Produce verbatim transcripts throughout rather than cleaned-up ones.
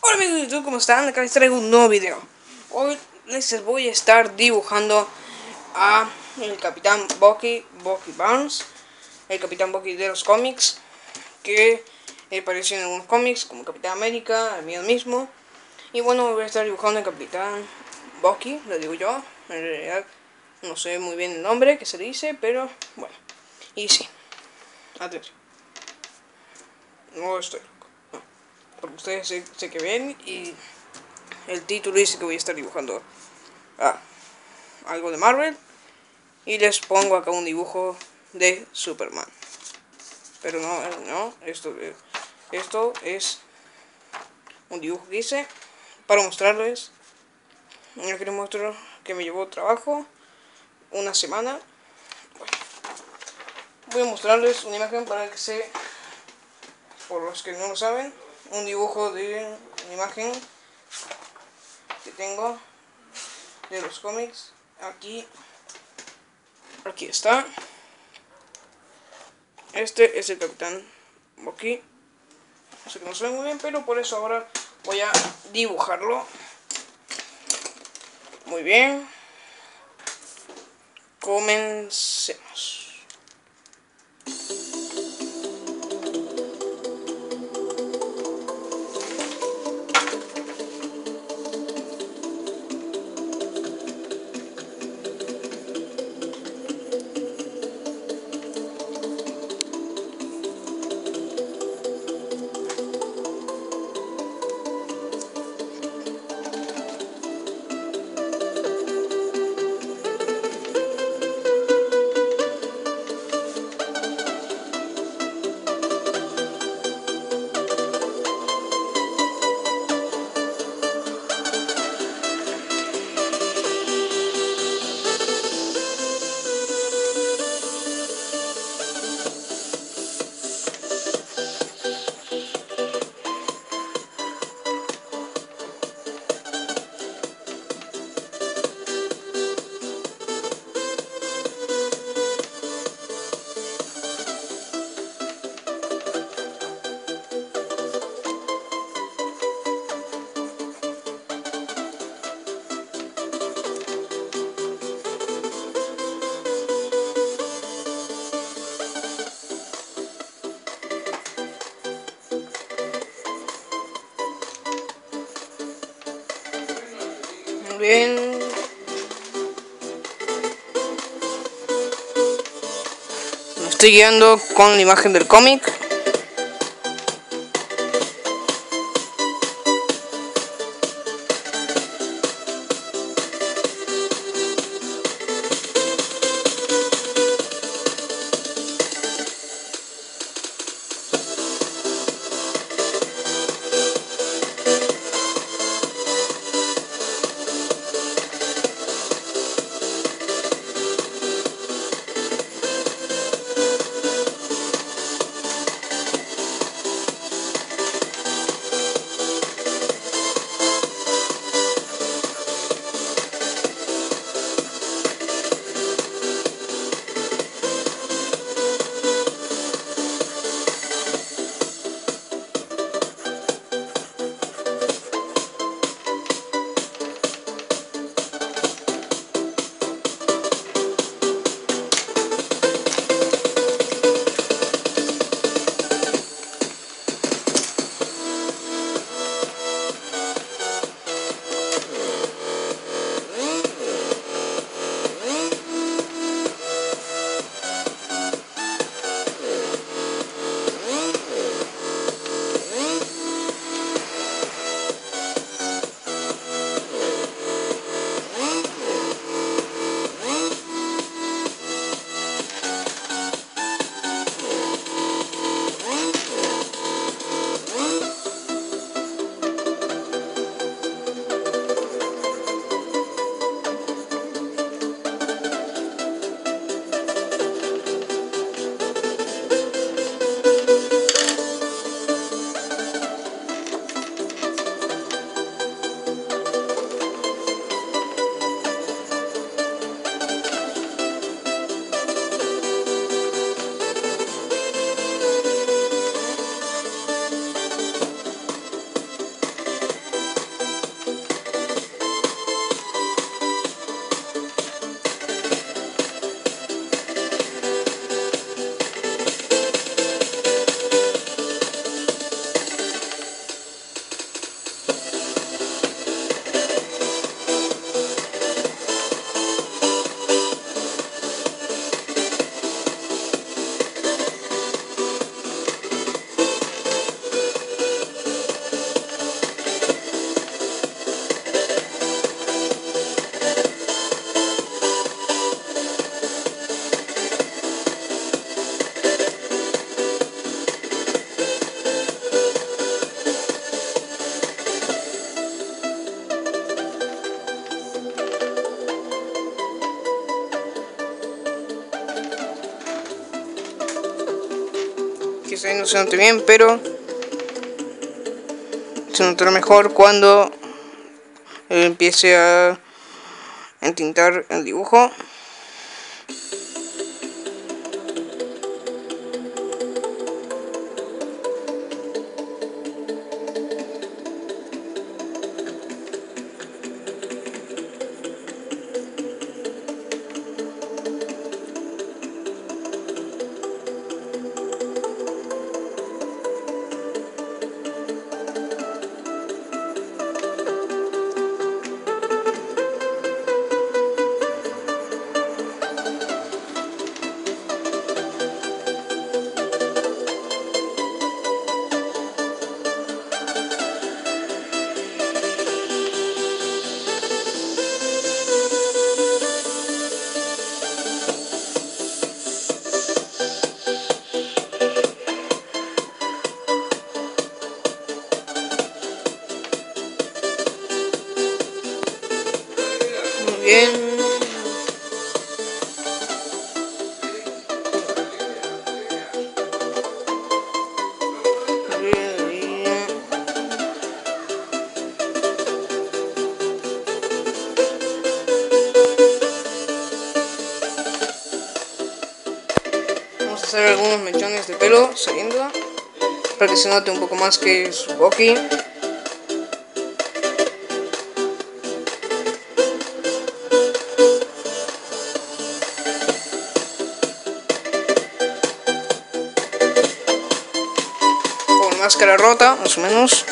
Hola amigos de YouTube, ¿cómo están? Acá les traigo un nuevo video. Hoy les voy a estar dibujando a el Capitán Bucky, Bucky Barnes, el Capitán Bucky de los cómics, que apareció en algunos cómics como Capitán América, el mío mismo. Y bueno, voy a estar dibujando al Capitán Bucky, lo digo yo, en realidad no sé muy bien el nombre que se dice, pero bueno. Y sí, atención, no estoy loco, no, porque ustedes sé, sé que ven y el título dice que voy a estar dibujando ah, algo de Marvel. Y les pongo acá un dibujo de Superman. Pero no, no, esto, esto es un dibujo que hice para mostrarles. Yo les muestro que me llevó trabajo una semana. Bueno, voy a mostrarles una imagen para que se, por los que no lo saben, un dibujo de una imagen que tengo de los cómics. Aquí, aquí está. Este es el Capitán Bucky. No sé que no se ve muy bien, pero por eso ahora voy a dibujarlo. Muy bien. Comencemos. Bien, me estoy guiando con la imagen del cómic. quizá no se note bien, pero se notará mejor cuando empiece a entintar el dibujo. Muy bien. Vamos a hacer algunos mechones de pelo saliendo para que se note un poco más que es Bucky. Con máscara rota, más o menos.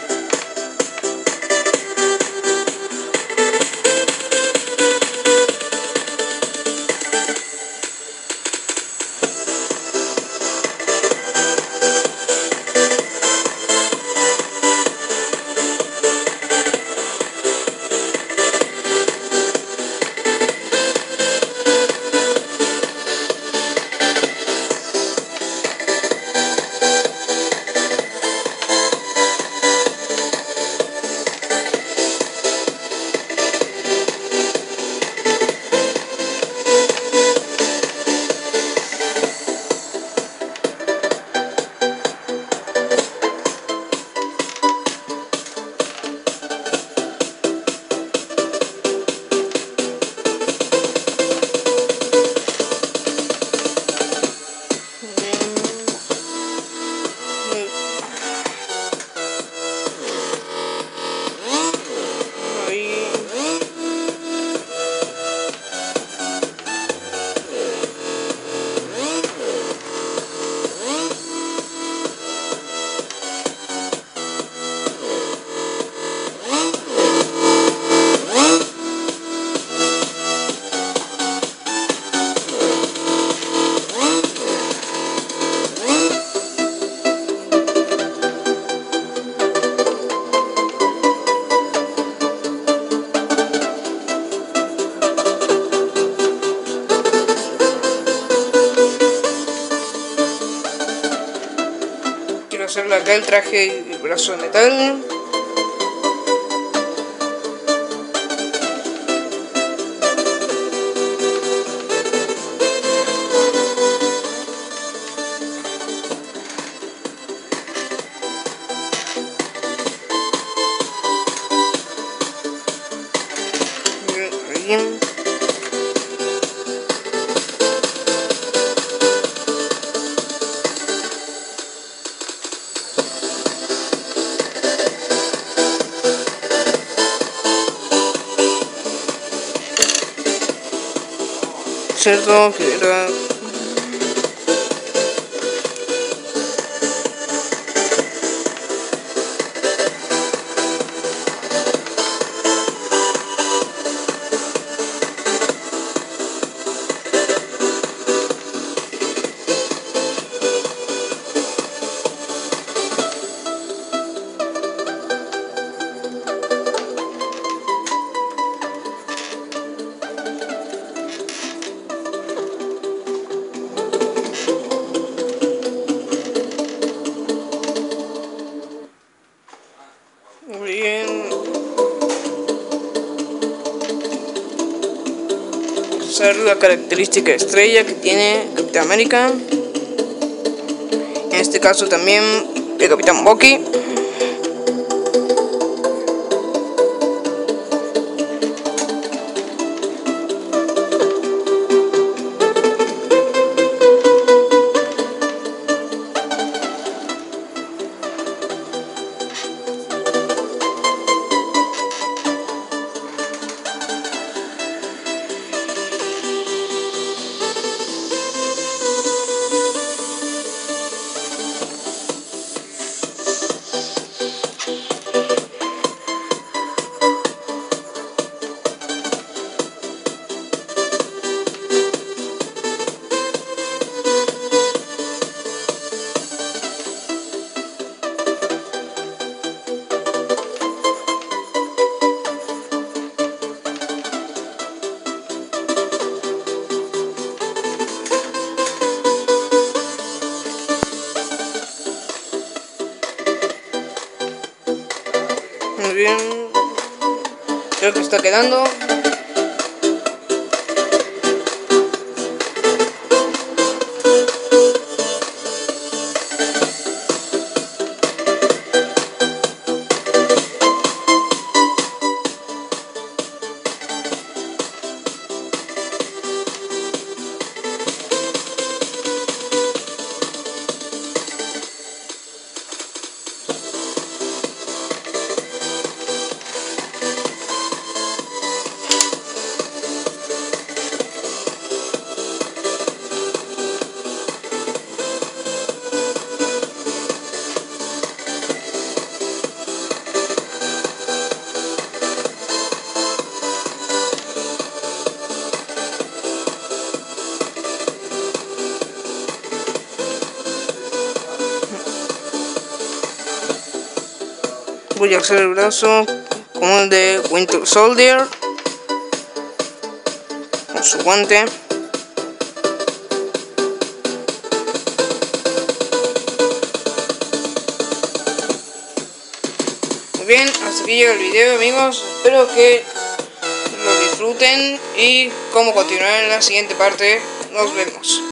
Hacerle acá el traje y el brazo de metal. Bien. Cierto que era bien. Usar la característica estrella que tiene Capitán América. En este caso también el Capitán Bucky. Muy bien, creo que está quedando. Voy a hacer el brazo como el de Winter Soldier, con su guante. Muy bien, hasta aquí llega el video, amigos. Espero que lo disfruten y como continuar en la siguiente parte. Nos vemos.